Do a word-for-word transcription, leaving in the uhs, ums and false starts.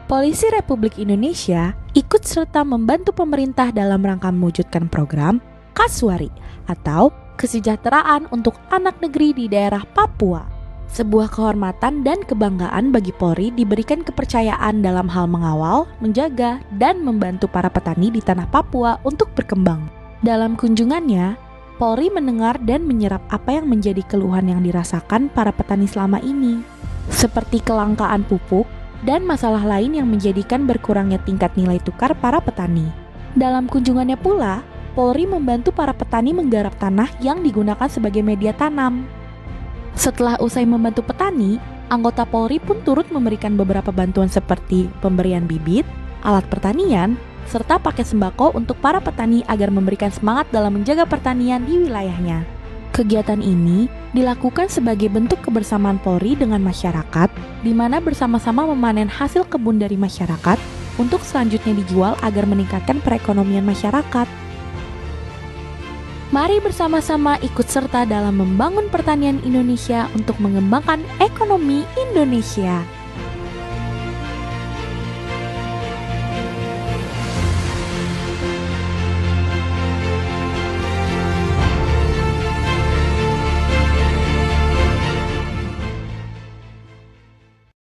Polisi Republik Indonesia ikut serta membantu pemerintah dalam rangka mewujudkan program Kaswari atau Kesejahteraan untuk Anak Negeri di daerah Papua. Sebuah kehormatan dan kebanggaan bagi Polri diberikan kepercayaan dalam hal mengawal, menjaga, dan membantu para petani di tanah Papua untuk berkembang. Dalam kunjungannya, Polri mendengar dan menyerap apa yang menjadi keluhan yang dirasakan para petani selama ini, seperti kelangkaan pupuk dan masalah lain yang menjadikan berkurangnya tingkat nilai tukar para petani. Dalam kunjungannya pula, Polri membantu para petani menggarap tanah yang digunakan sebagai media tanam. Setelah usai membantu petani, anggota Polri pun turut memberikan beberapa bantuan seperti pemberian bibit, alat pertanian, serta paket sembako untuk para petani agar memberikan semangat dalam menjaga pertanian di wilayahnya. Kegiatan ini dilakukan sebagai bentuk kebersamaan Polri dengan masyarakat, di mana bersama-sama memanen hasil kebun dari masyarakat untuk selanjutnya dijual agar meningkatkan perekonomian masyarakat. Mari bersama-sama ikut serta dalam membangun pertanian Indonesia untuk mengembangkan ekonomi Indonesia.